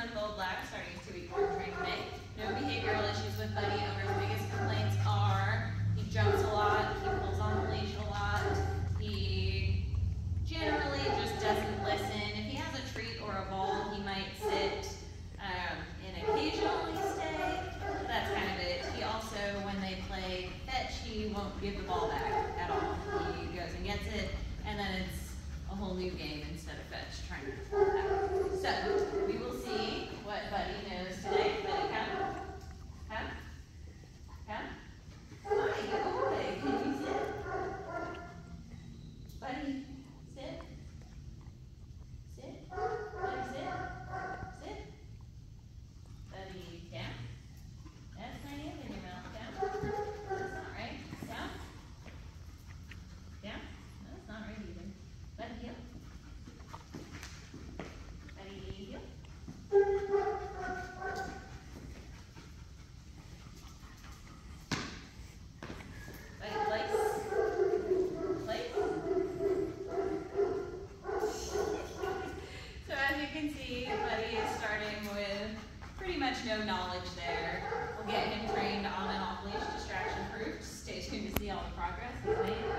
6-month-old lab starting his 2-week board training day. No behavioral issues with Buddy. Over's biggest complaints are he jumps a lot, he pulls on the leash a lot, he generally just doesn't listen. If he has a treat or a ball, he might sit and occasionally stay. That's kind of it. He also, when they play fetch, he won't give the ball back at all. He goes and gets it, and then it's a whole new game instead of fetch, trying to pull it back. So, we will see what Buddy knows today. Buddy, come. Come. Come. Hi, good boy. Can you sit? Buddy, sit. Sit. Buddy, sit. Sit. Buddy, down. That's my hand in your mouth. Down. That's not right. Down. Down. No, that's not right either. Buddy, heel. Buddy, heel. Buddy, place. Place. So as you can see, Buddy is starting with pretty much no knowledge there. We'll get him trained on and off leash, distraction proof. Stay tuned to see all the progress he's made.